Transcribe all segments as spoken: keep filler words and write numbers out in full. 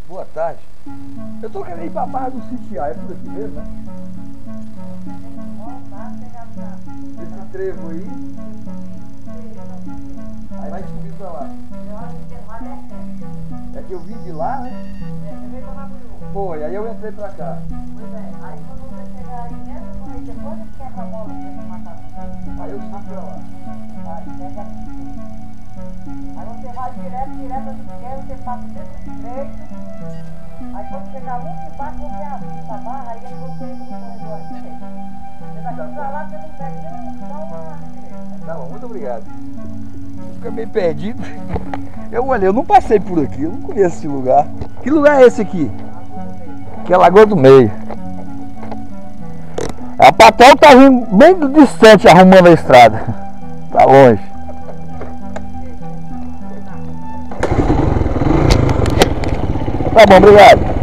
Boa tarde. Eu tô querendo ir pra Barra do Sitiá, é por aqui mesmo, né? Esse trevo aí. Aí vai subir pra lá. É que eu vim de lá, né? Foi, aí eu entrei pra cá. Pois é, aí quando você chegar aí mesmo, aí depois você quebra a bola pra você matar você. Aí eu subi pra lá. Vai, pega aqui. Aí você vai direto, direto à esquerda, você passa dentro do direito. Aí quando chegar muito embaixo, você abre a barra, aí você entra no corredor à direita. Você daqui pra lá, você não perde nem só uma direita. Tá bom, muito obrigado. Fica meio perdido. Eu olhei, eu não passei por aqui, eu não conheço esse lugar. Que lugar é esse aqui? Que é Lagoa do Meio. A patrão tá vindo bem distante arrumando a estrada. Tá longe. Tá bom, obrigado.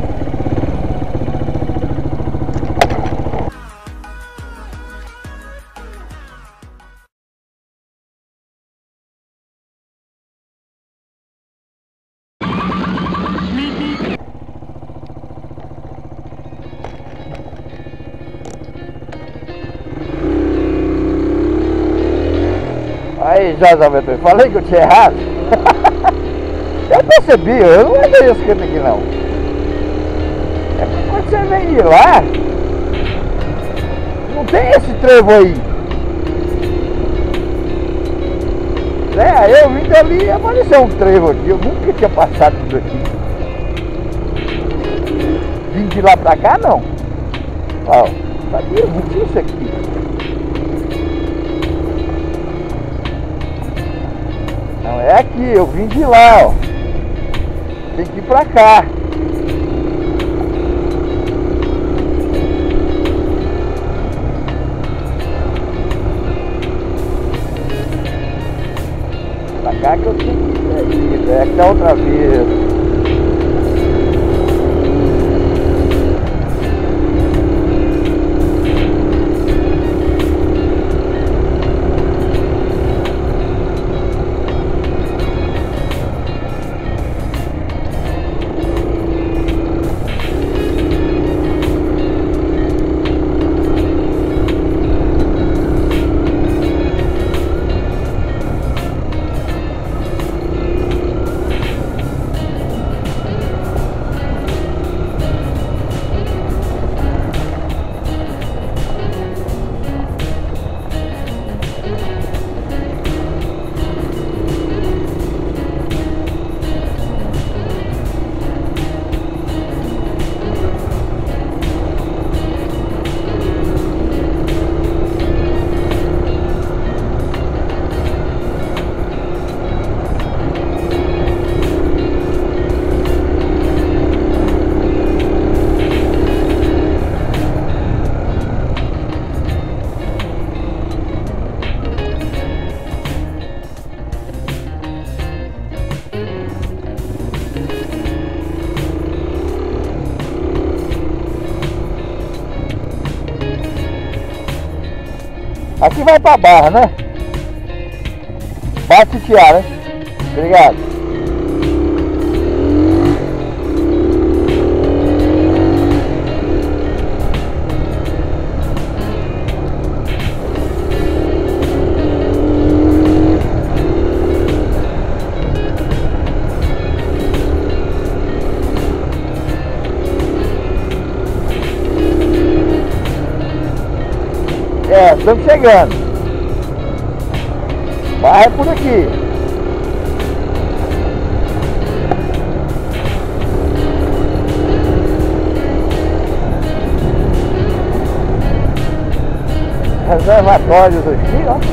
Aí, José Beto, falei que eu tinha errado. Eu percebi, eu não achei esse canto aqui não. É que quando você vem de lá, não tem esse trevo aí. É, eu vim dali e apareceu um trevo aqui, eu nunca tinha passado por aqui. Vim de lá pra cá não. Ó, sabia, não tinha isso aqui. Não é aqui, eu vim de lá, ó. Tem que ir pra cá. Pra cá que eu tenho que ir, é que da outra vez. Aqui vai pra Barra, né? Bate Tiá, né? Obrigado. É, estamos chegando. Barra é por aqui. Reservatórios aqui, ó.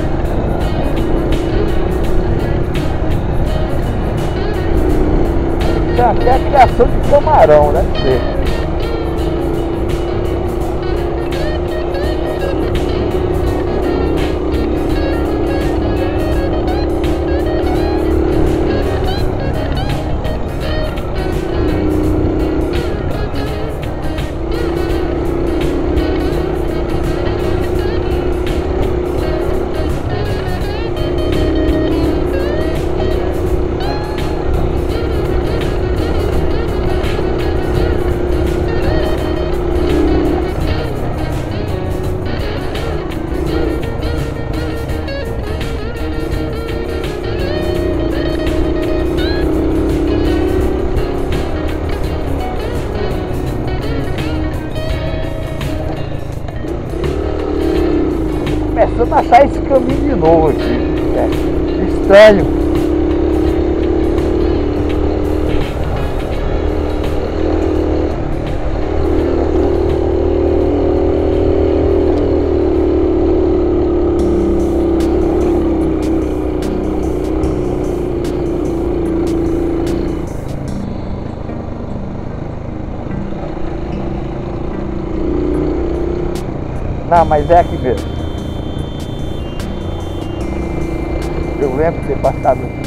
Tem até a criação de camarão, né? começando a achar esse caminho de novo aqui. É estranho. Não, mas é aqui mesmo. Eu lembro de ter passado aqui.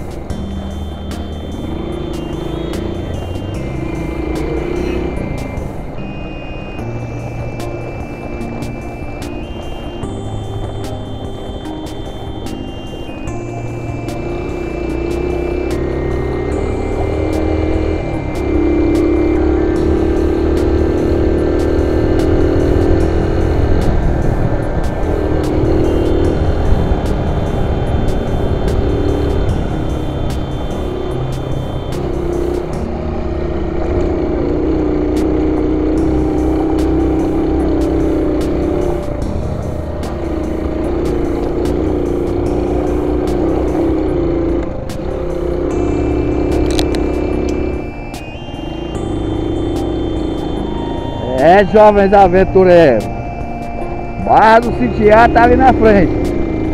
É, jovens aventureiros, Barra do Sitiá tá ali na frente.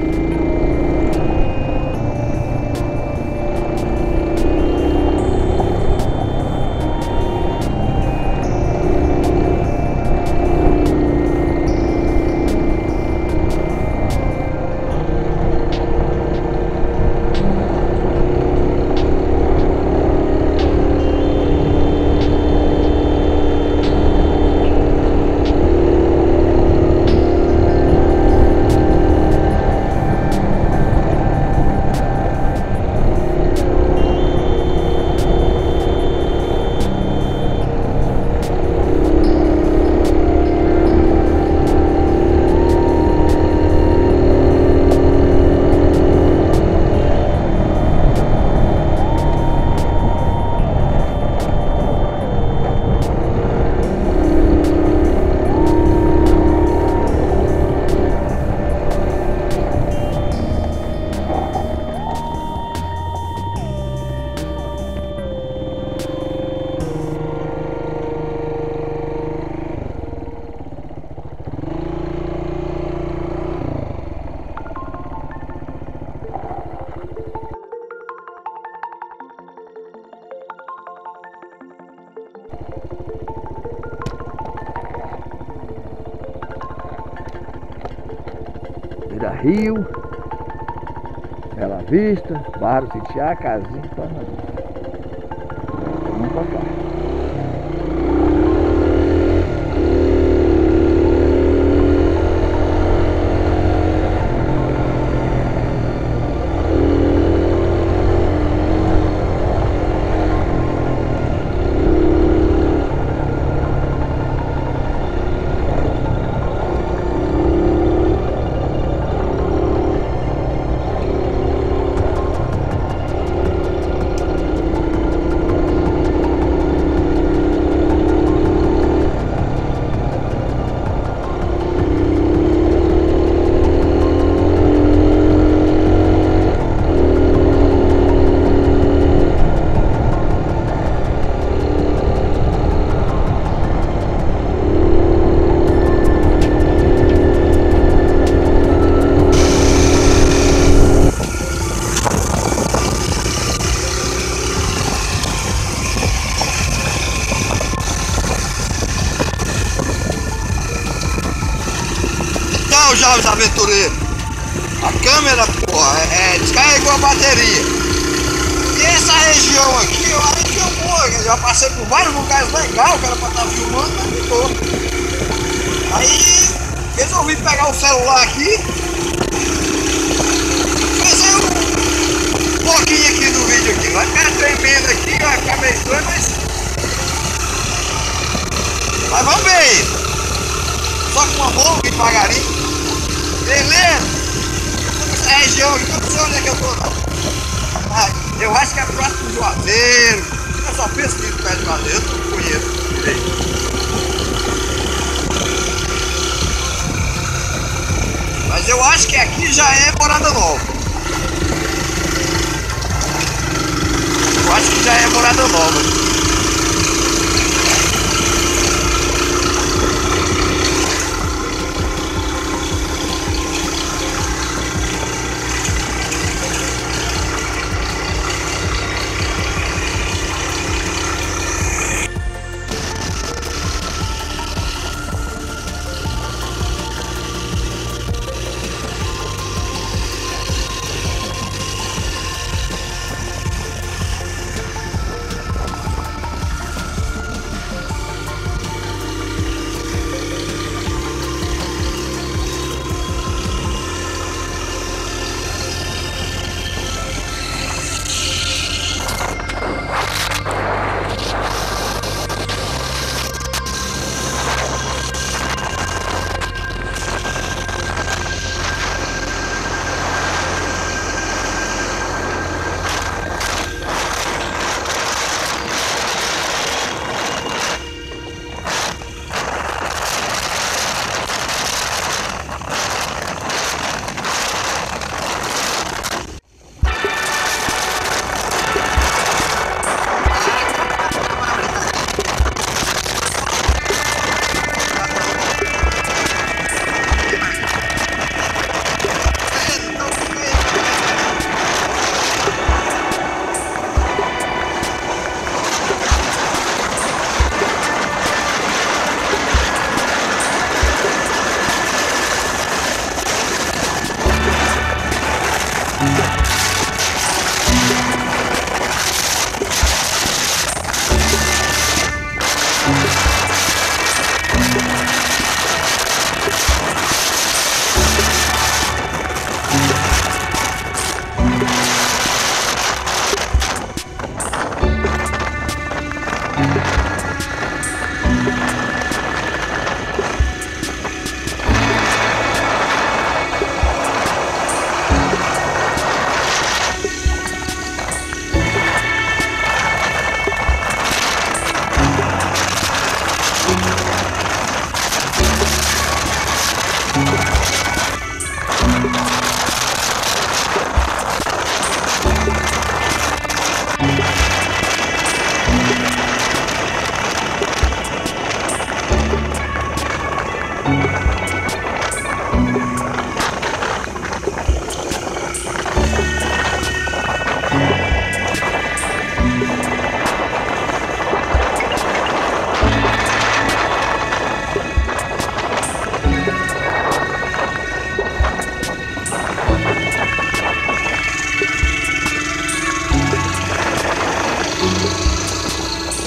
Vira Rio, Bela Vista, Barra do Sitiá, Casinha, Panambi. Vamos pra cá. Jovens aventureiros, a câmera, porra, é, é, descarregou a bateria. E essa região aqui é uma região boa, eu já passei por vários lugares legais, que era pra estar filmando, mas não tô. Aí resolvi pegar o celular aqui, fazer um, um pouquinho aqui do vídeo aqui. Vai ficar tremendo aqui, vai ficar meio estranho, mas. Mas vamos ver aí. Só com uma mão devagarinho. Beleza? Essa região aqui, eu não sei onde é que eu tô não. Ah, eu acho que é próximo do Juazeiro. Eu só penso que perto do Juazeiro, eu não conheço direito. Mas Mas eu acho que aqui já é Morada Nova. Eu acho que já é Morada Nova.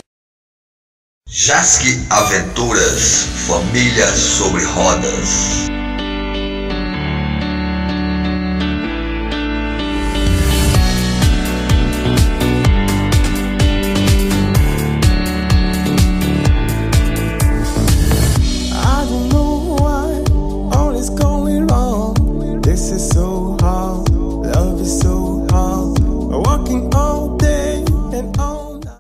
Jasque Aventuras, família sobre rodas.